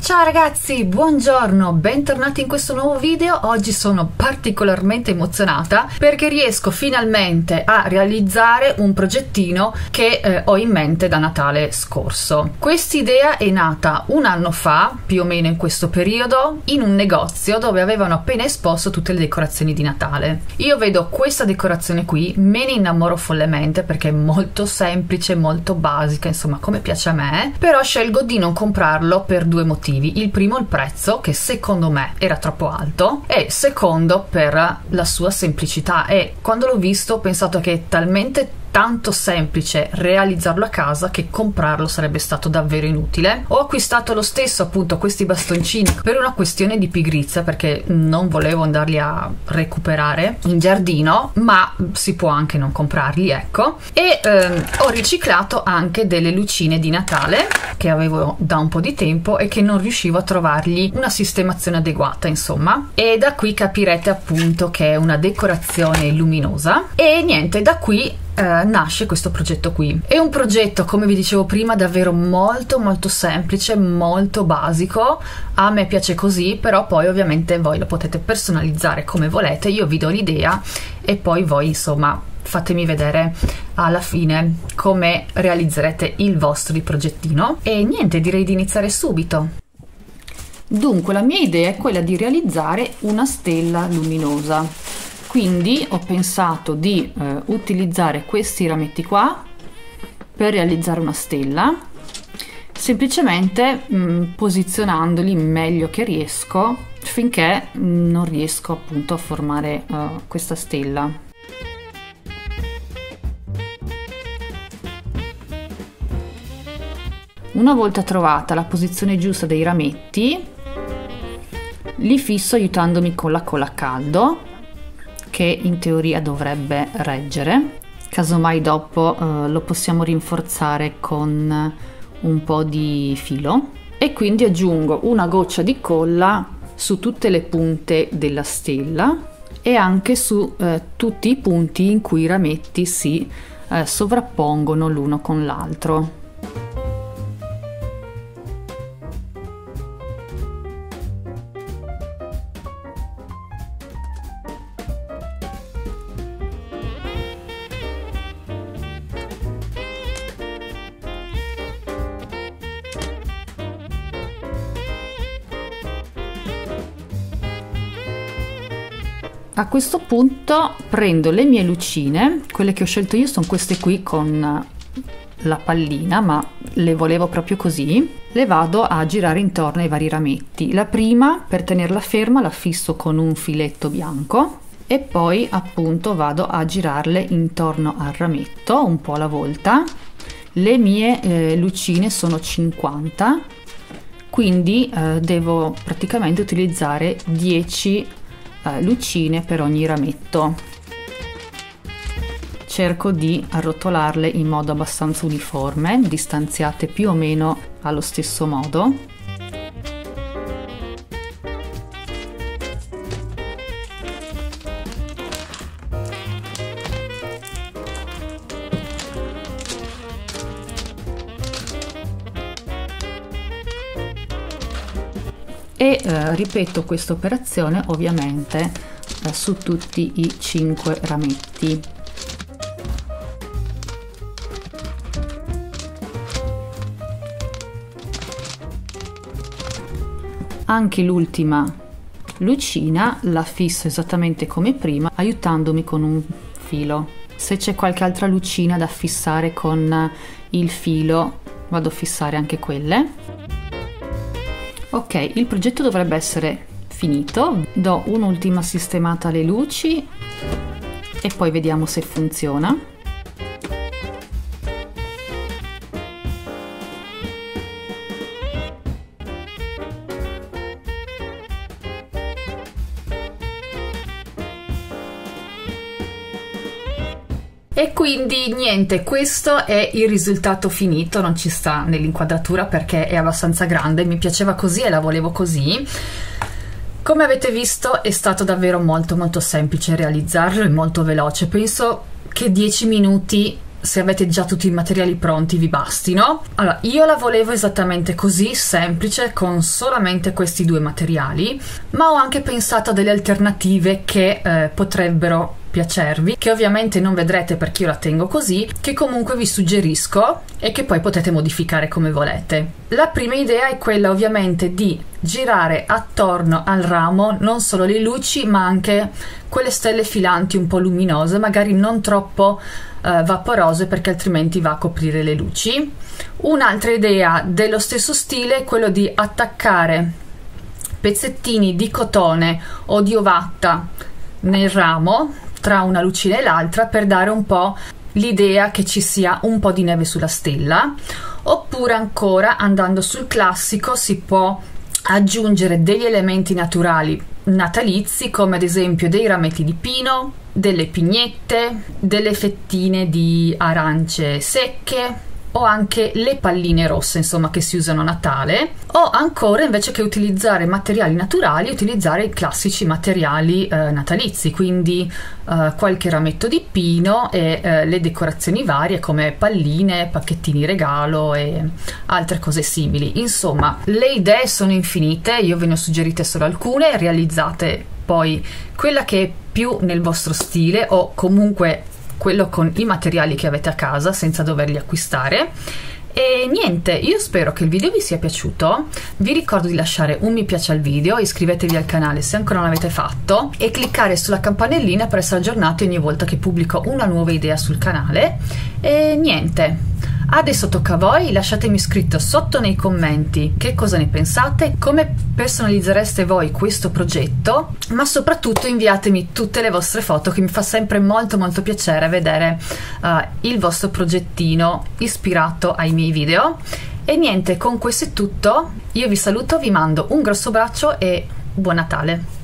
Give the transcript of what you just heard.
Ciao ragazzi, buongiorno, bentornati in questo nuovo video. Oggi sono particolarmente emozionata perché riesco finalmente a realizzare un progettino che ho in mente da Natale scorso. Quest'idea è nata un anno fa, più o meno in questo periodo, in un negozio dove avevano appena esposto tutte le decorazioni di Natale. Io vedo questa decorazione qui, me ne innamoro follemente perché è molto semplice, molto basica, insomma come piace a me, però scelgo di non comprarlo per due motivi. Il primo, il prezzo, che secondo me era troppo alto, e secondo per la sua semplicità, e quando l'ho visto ho pensato che è talmente tanto semplice realizzarlo a casa che comprarlo sarebbe stato davvero inutile. Ho acquistato lo stesso appunto questi bastoncini per una questione di pigrizia, perché non volevo andarli a recuperare in giardino, ma si può anche non comprarli, ecco. E ho riciclato anche delle lucine di Natale che avevo da un po' di tempo e che non riuscivo a trovargli una sistemazione adeguata, insomma, e da qui capirete appunto che è una decorazione luminosa. E niente, da qui nasce questo progetto qui. È un progetto, come vi dicevo prima, davvero molto semplice, molto basico. A me piace così, però poi ovviamente voi lo potete personalizzare come volete. Io vi do l'idea e poi voi insomma fatemi vedere alla fine come realizzerete il vostro progettino. E niente, direi di iniziare subito. Dunque la mia idea è quella di realizzare una stella luminosa. Quindi ho pensato di utilizzare questi rametti qua per realizzare una stella, semplicemente posizionandoli meglio che riesco finché non riesco appunto a formare questa stella. Una volta trovata la posizione giusta dei rametti, li fisso aiutandomi con la colla a caldo, che in teoria dovrebbe reggere. Casomai dopo lo possiamo rinforzare con un po' di filo, e quindi aggiungo una goccia di colla su tutte le punte della stella e anche su tutti i punti in cui i rametti si sovrappongono l'uno con l'altro. A questo punto prendo le mie lucine, quelle che ho scelto io sono queste qui con la pallina, ma le volevo proprio così. Le vado a girare intorno ai vari rametti. La prima, per tenerla ferma, la fisso con un filetto bianco e poi appunto vado a girarle intorno al rametto un po' alla volta. Le mie lucine sono 50, quindi devo praticamente utilizzare 10 lucine per ogni rametto. Cerco di arrotolarle in modo abbastanza uniforme, distanziate più o meno allo stesso modo. E ripeto questa operazione ovviamente su tutti i 5 rametti. Anche l'ultima lucina la fisso esattamente come prima, aiutandomi con un filo. Se c'è qualche altra lucina da fissare con il filo, vado a fissare anche quelle. Ok, il progetto dovrebbe essere finito. Do un'ultima sistemata alle luci e poi vediamo se funziona. E quindi niente, questo è il risultato finito. Non ci sta nell'inquadratura perché è abbastanza grande, mi piaceva così e la volevo così. Come avete visto è stato davvero molto semplice realizzarlo e molto veloce. Penso che 10 minuti se avete già tutti i materiali pronti vi bastino. Allora, io la volevo esattamente così, semplice, con solamente questi due materiali, ma ho anche pensato a delle alternative che potrebbero piacervi, che ovviamente non vedrete perché io la tengo così, che comunque vi suggerisco e che poi potete modificare come volete. La prima idea è quella ovviamente di girare attorno al ramo non solo le luci ma anche quelle stelle filanti un po' luminose, magari non troppo vaporose perché altrimenti va a coprire le luci. Un'altra idea dello stesso stile è quello di attaccare pezzettini di cotone o di ovatta nel ramo tra una lucina e l'altra per dare un po' l'idea che ci sia un po' di neve sulla stella. Oppure ancora, andando sul classico, si può aggiungere degli elementi naturali natalizi, come ad esempio dei rametti di pino, delle pignette, delle fettine di arance secche o anche le palline rosse, insomma, che si usano a Natale. O ancora, invece che utilizzare materiali naturali, utilizzare i classici materiali natalizi, quindi qualche rametto di pino e le decorazioni varie come palline, pacchettini regalo e altre cose simili. Insomma, le idee sono infinite, io ve ne ho suggerite solo alcune, realizzate poi quella che è più nel vostro stile o comunque quello con i materiali che avete a casa senza doverli acquistare. E niente, io spero che il video vi sia piaciuto. Vi ricordo di lasciare un mi piace al video, iscrivetevi al canale se ancora non l'avete fatto e cliccare sulla campanellina per essere aggiornati ogni volta che pubblico una nuova idea sul canale. E niente, adesso tocca a voi, lasciatemi scritto sotto nei commenti che cosa ne pensate, come personalizzereste voi questo progetto, ma soprattutto inviatemi tutte le vostre foto, che mi fa sempre molto piacere vedere il vostro progettino ispirato ai miei video. E niente, con questo è tutto, io vi saluto, vi mando un grosso bacio e buon Natale!